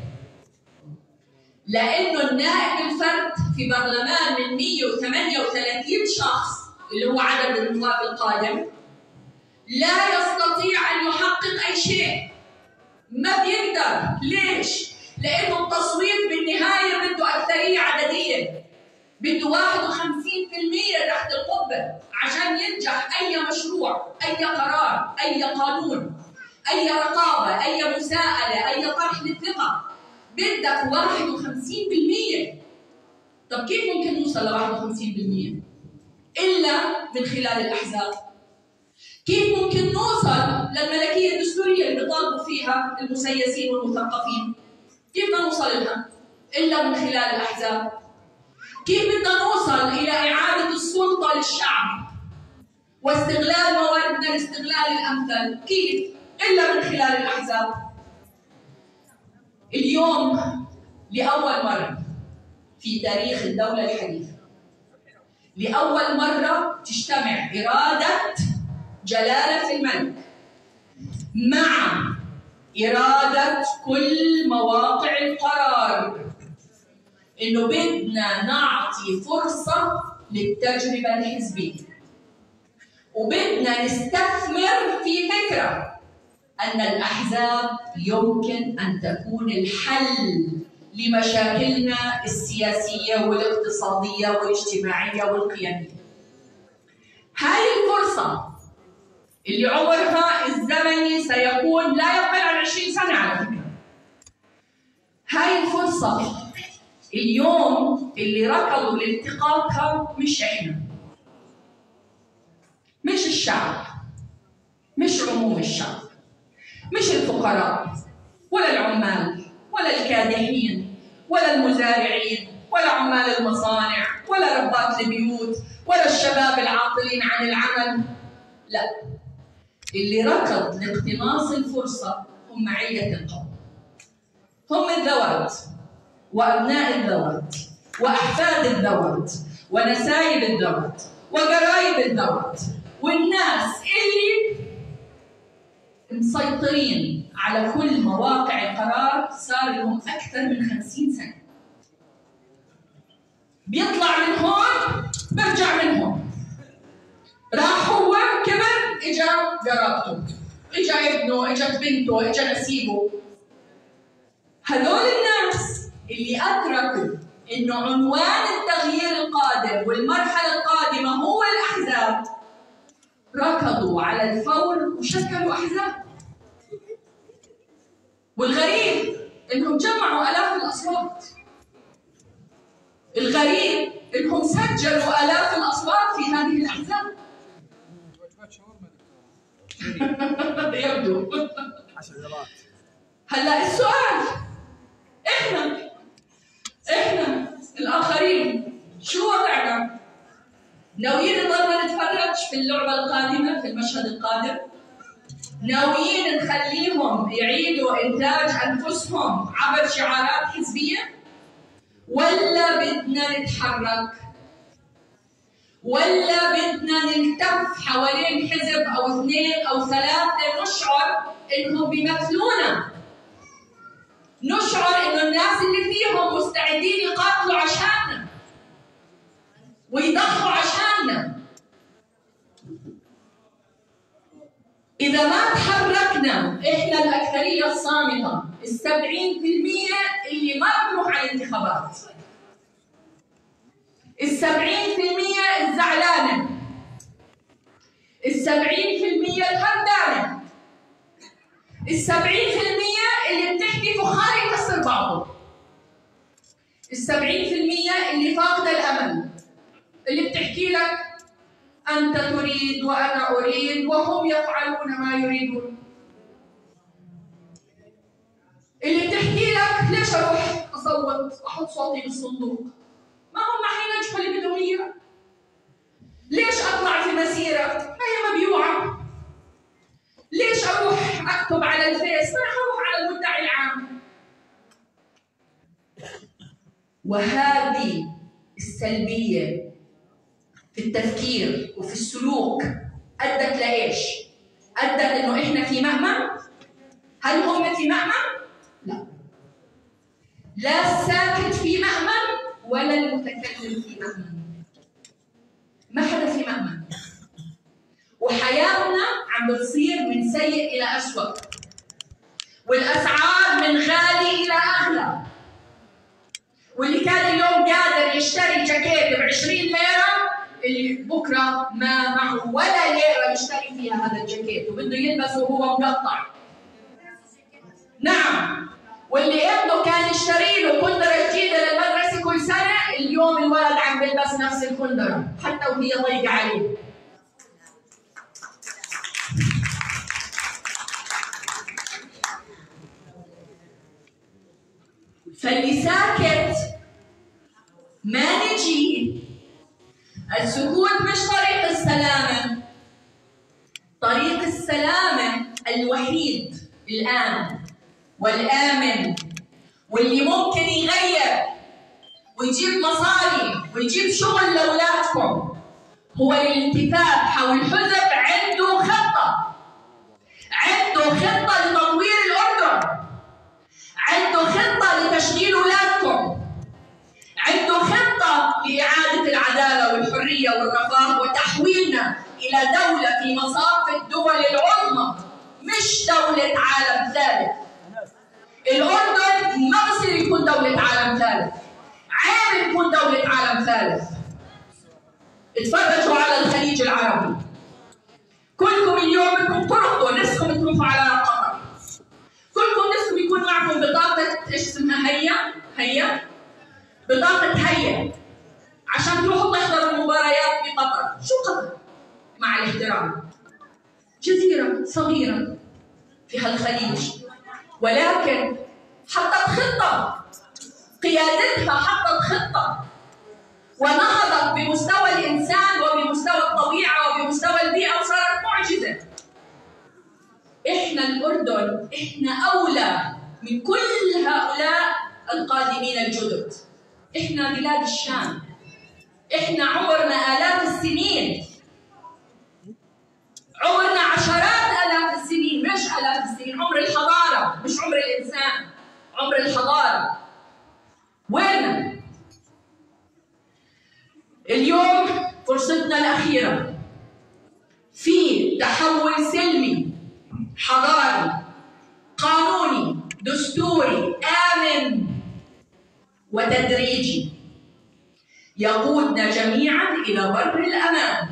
[SPEAKER 3] لأنه النائب الفرد في برلمان من مئة وثمانية وثلاثين شخص اللي هو عدد النواب القادم لا يستطيع أن يحقق أي شيء، ما بيقدر. ليش؟ لأنه التصويت بالنهاية بده أكثرية عددية، بده واحد وخمسين بالمئة تحت القبة عشان ينجح أي مشروع، أي قرار، أي قانون، أي رقابة، أي مساءلة، أي طرح للثقة، بدك واحد وخمسين بالمئة. طب كيف ممكن نوصل ل واحد وخمسين بالمئة؟ إلا من خلال الأحزاب. كيف ممكن نوصل للملكية الدستورية اللي بيطالبوا فيها المسيسين والمثقفين؟ كيف بدنا نوصل لها؟ إلا من خلال الأحزاب. كيف بدنا نوصل إلى إعادة السلطة للشعب واستغلال مواردنا الاستغلال الأمثل؟ كيف؟ إلا من خلال الأحزاب. اليوم لأول مرة في تاريخ الدولة الحديثة، لأول مرة تجتمع إرادة جلالة الملك مع إرادة كل مواقع القرار إنه بدنا نعطي فرصة للتجربة الحزبية، وبدنا نستثمر في فكرة أن الأحزاب يمكن أن تكون الحل لمشاكلنا السياسية والاقتصادية والاجتماعية والقيمية. هاي الفرصة اللي عمرها الزمني سيكون لا يقل عن عشرين سنة على فكرة. هاي الفرصة اليوم اللي ركضوا لالتقاطها مش احنا، مش الشعب، مش عموم الشعب، مش الفقراء ولا العمال ولا الكادحين ولا المزارعين ولا عمال المصانع ولا ربات البيوت ولا الشباب العاطلين عن العمل. لا، اللي ركض لاقتناص الفرصة هم معية القوم، هم الذوات وأبناء الذوات وأحفاد الذوات ونسايب الذوات وقرايب الذوات، والناس اللي مسيطرين على كل مواقع القرار صار لهم أكثر من خمسين سنة. بيطلع من هون برجع من هون، راح هو كبر اجا قرابته، اجا ابنه، اجت بنته، اجا نسيبه. هذول الناس اللي أدركوا إنه عنوان التغيير القادم والمرحلة القادمة هو الأحزاب، ركضوا على الفور وشكلوا أحزاب. والغريب إنهم جمعوا آلاف الأصوات. الغريب إنهم سجلوا آلاف الأصوات في هذه الأحزاب. يبدو. هلا السؤال، إحنا إحنا الآخرين شو وضعنا؟ ناويين نضلنا نتفرج في اللعبة القادمة، في المشهد القادم؟ ناويين نخليهم يعيدوا إنتاج أنفسهم عبر شعارات حزبية؟ ولا بدنا نتحرك؟ ولا بدنا نلتف حوالين حزب أو اثنين أو ثلاثة نشعر إنهم بيمثلونا؟ نشعر إنه الناس اللي فيهم مستعدين يقاتلوا عشاننا ويضحوا عشاننا. إذا ما تحركنا إحنا الأكثرية الصامتة، السبعين بالمئة اللي ما بنروح على الانتخابات، السبعين بالمئة الزعلانة، السبعين بالمئة الهمدانة، السبعين بالمئة اللي بتحكي فخار يكسر بعضه، السبعين بالمئة اللي فاقدة الأمل، اللي بتحكي لك أنت تريد وأنا أريد وهم يفعلون ما يريدون، اللي بتحكي لك ليش أروح أصوت وأحط صوتي بالصندوق؟ ما هم حينجحوا اللي بدهم إياه. ليش أطلع في مسيرة؟ هي مبيوعة. ليش أروح أكتب على الفيس؟ ما أروح على المدعي العام. وهذه السلبية في التفكير وفي السلوك أدت لإيش؟ أدت إنه إحنا في مأمن؟ هل هم في مأمن؟ لا. لا الساكت في مأمن ولا المتكلم في مأمن. ما حدا في مأمن. وحياتنا عم بتصير من سيء إلى أسوأ، والأسعار من غالي إلى أغلى. واللي كان اليوم قادر يشتري جاكيت ب عشرين ليرة، اللي بكرة ما معه ولا ليرة يشتري فيها هذا الجاكيت وبده يلبسه وهو مقطع. نعم، واللي ابنه كان يشتري له كندرة جديدة للمدرسة كل سنة، اليوم الولد عم بيلبس نفس الكندرة حتى وهي ضيقة عليه. فاللي ساكت ما نجي. السكوت مش طريق السلامة. طريق السلامة الوحيد الآن والآمن واللي ممكن يغير ويجيب مصاري ويجيب شغل لأولادكم هو الالتفاف حول حزب عنده خطة. عنده خطة لتطوير الأردن، عنده خطة لتشغيل أولادكم، عنده خطة لإعادة العدالة والحرية والرفاه وتحويلنا إلى دولة في مصاف الدول العظمى، مش دولة عالم ثالث. الأردن ما بصير يكون دولة عالم ثالث، عيب يكون دولة عالم ثالث. اتفرجوا على الخليج العربي، كلكم اليوم بدكم ترفضوا نفسكم تروحوا على قطر، كلكم نفسكم يكون معكم بطاقة ايش اسمها هيا هيا بطاقة هيا عشان تروحوا تحضروا المباريات في قطر. شو قطر؟ مع الاحترام جزيرة صغيرة في هالخليج، ولكن حطت خطة، قيادتها حطت خطة ونهضت بمستوى الإنسان وبمستوى الطبيعة وبمستوى البيئة وصارت معجزة. إحنا الأردن إحنا أولى من كل هؤلاء القادمين الجدد. إحنا بلاد الشام، إحنا عمرنا آلاف السنين، عمرنا عشرات آلاف السنين، مش آلاف السنين، عمر الحضارة مش عمر الإنسان، عمر الحضارة. وين؟ اليوم فرصتنا الأخيرة في تحول سلمي حضاري قانوني دستوري آمن وتدريجي يقودنا جميعا إلى بر الأمان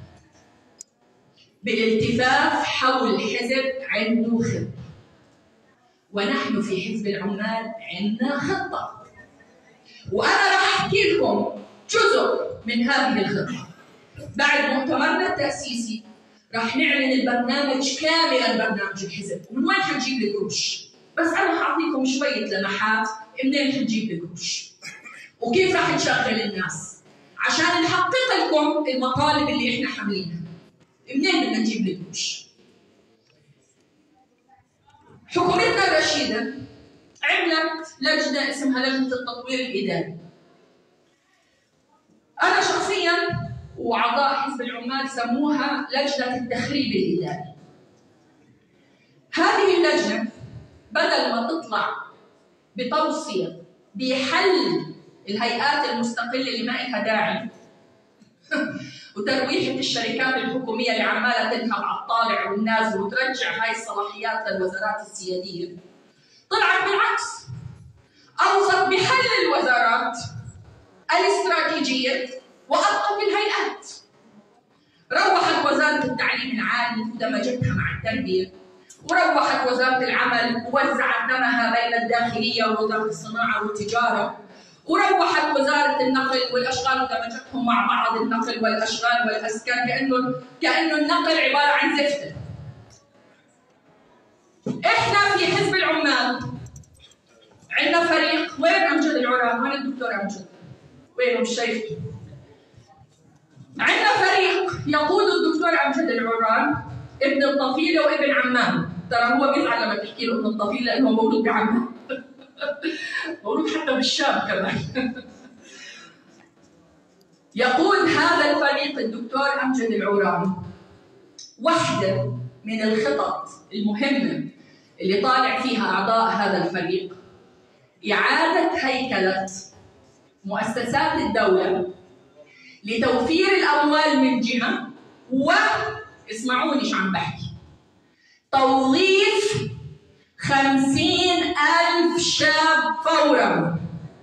[SPEAKER 3] بالالتفاف حول حزب عنده خطة. ونحن في حزب العمال عندنا خطة، وأنا راح أحكي لكم جزء من هذه الخطة. بعد مؤتمرنا التأسيسي راح نعلن البرنامج كاملا، برنامج الحزب ومن وين حنجيب القروش، بس أنا حأعطيكم شوية لمحات منين حنجيب القروش وكيف راح نشغل الناس عشان نحقق لكم المطالب اللي احنا حاملينها. منين بدنا نجيب القروش؟ حكومتنا الرشيدة عملت لجنة اسمها لجنة التطوير الإداري. أنا شخصياً وأعضاء حزب العمال سموها لجنة التخريب الإداري. هذه اللجنة بدل ما تطلع بتوصية بحل الهيئات المستقلة اللي ما لها داعي وترويحة الشركات الحكومية اللي عمالة تنهب على الطالع والنازل وترجع هاي الصلاحيات للوزارات السيادية، طلعت بالعكس، أوصت بحل الوزارات الاستراتيجية وأبقت الهيئات. روحت وزارة التعليم العالي ودمجتها مع التربية، وروحت وزارة العمل ووزعت دمها بين الداخلية ووزارة الصناعة والتجارة، وروحت وزارة النقل والأشغال ودمجتهم مع بعض، النقل والأشغال والأسكان، كأنه كأنه النقل عبارة عن زفت. إحنا في حزب العمال عندنا فريق، وين أمجد العران؟ وين الدكتور أمجد؟ وينه مش شايفته؟ عندنا فريق يقوده الدكتور أمجد العران، ابن الطفيلة وابن عمان. ترى هو بيزعل لما تحكي له ابن الطفيلة لأنه مولود بعمان. مولود حتى بالشام كمان. يقود هذا الفريق الدكتور أمجد العران. واحدة من الخطط المهمة اللي طالع فيها أعضاء هذا الفريق إعادة هيكلة مؤسسات الدولة لتوفير الأموال من جهة اسمعوني شو عم بحكي. توظيف خمسين ألف شاب فورا.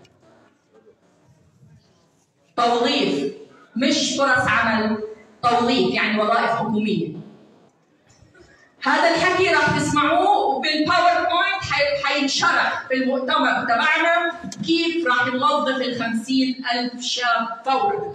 [SPEAKER 3] توظيف مش فرص عمل، توظيف يعني وظائف حكومية. هذا الحكي راح تسمعوه بالباوربوينت، حينشرح في المؤتمر تبعنا كيف راح نوظف ال خمسين ألف شاب فورا.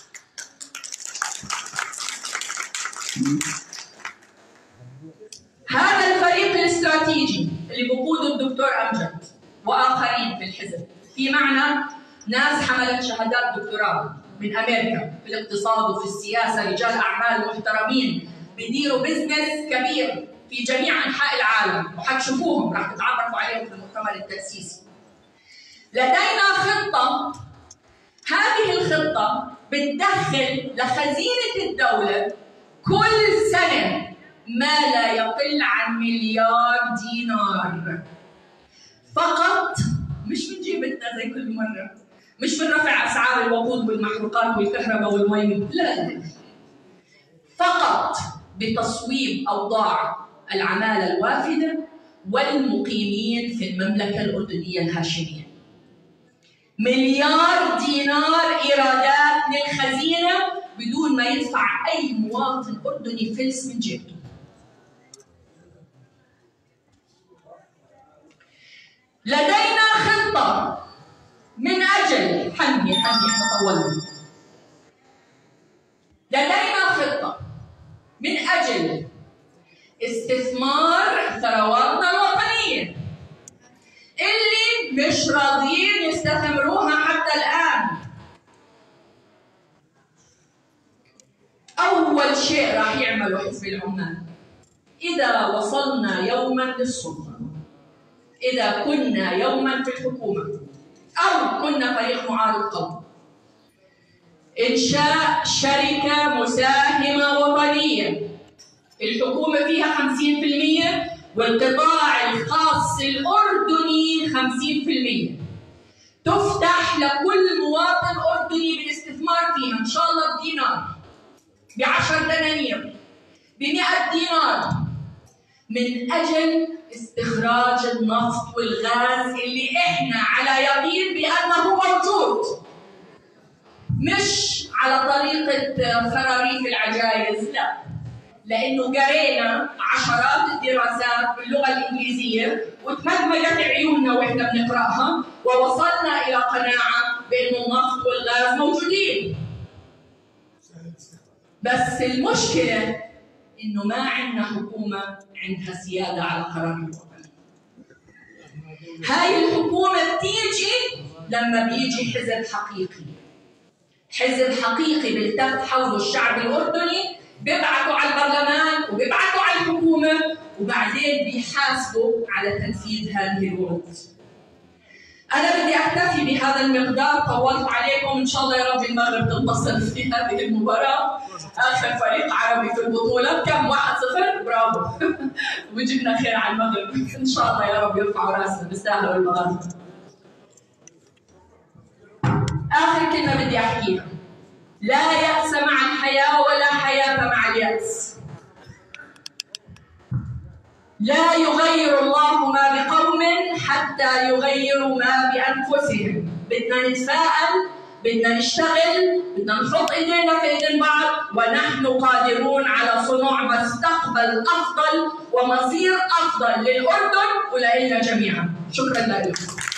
[SPEAKER 3] هذا الفريق الاستراتيجي اللي بقوده الدكتور أمجد وآخرين في الحزب، في معنا ناس حملت شهادات دكتوراه من أمريكا في الاقتصاد وفي السياسة، رجال أعمال محترمين بيديروا بزنس كبير في جميع أنحاء العالم، وحتشوفوهم راح تتعرفوا عليهم في المؤتمر التأسيسي. لدينا خطة، هذه الخطة بتدخل لخزينة الدولة كل سنة ما لا يقل عن مليار دينار فقط، مش من جيبتنا زي كل مرة، مش من رفع أسعار الوقود والمحروقات والكهرباء والمي، لا لا، فقط بتصويب أوضاع العمالة الوافدة والمقيمين في المملكة الأردنية الهاشمية. مليار دينار إيرادات للخزينة بدون ما يدفع أي مواطن أردني فلس من جيبته. لدينا خطة من أجل حني حني احنا طولنا. لدينا خطة من أجل استثمار ثرواتنا الوطنية اللي مش راضيين يستثمروها حتى الآن. أول شيء راح يعمله حزب العمال إذا وصلنا يوما للسلطة، إذا كنا يوما في الحكومة أو كنا فريق معارض قوي، إنشاء شركة مساهمة وطنية الحكومة فيها خمسين بالمئة والقطاع الخاص الأردني خمسين بالمئة، تفتح لكل مواطن أردني بالاستثمار فيها إن شاء الله بدينار، بعشر دنانير، بمئة دينار، من أجل استخراج النفط والغاز اللي إحنا على يقين بأنه موجود، مش على طريقة خراريف العجائز، لا، لأنه قرينا عشرات الدراسات باللغة الإنجليزية وتمدمجت عيوننا وإحنا بنقرأها ووصلنا إلى قناعة بأنه النفط والغاز موجودين. بس المشكلة إنه ما عندنا حكومة عندها سيادة على قرار الوطن. هاي الحكومة بتيجي لما بيجي حزب حقيقي، حزب حقيقي بيلتف حوله الشعب الأردني، بيبعثوا على البرلمان وبيبعثوا على الحكومة وبعدين بيحاسبوا على تنفيذ هذه الوعود. أنا بدي أكتفي بهذا المقدار، طولت عليكم، إن شاء الله يا رب المغرب تنتصر في هذه المباراة. آخر فريق عربي في البطولة، كم واحد صفر، برافو. وجبنا خير على المغرب، إن شاء الله يا رب يرفعوا راسنا، بيستاهلوا المغاربة. آخر كلمة بدي أحكيها، لا يأس مع الحياة ولا حياة مع اليأس. لا يغير الله ما بقوم حتى يغيروا ما بأنفسهم. بدنا نتفائل، بدنا نشتغل، بدنا نحط ايدينا في ايدين بعض، ونحن قادرون على صنع مستقبل أفضل ومصير أفضل للأردن ولإلنا جميعا. شكرا لكم.